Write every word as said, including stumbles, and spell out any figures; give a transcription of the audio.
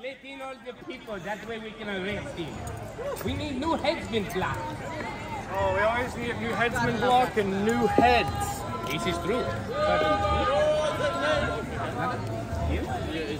Let in all the people, that way we can arrest him. We need new headsmen block. Oh, we always need new headsman block and new heads. This is true.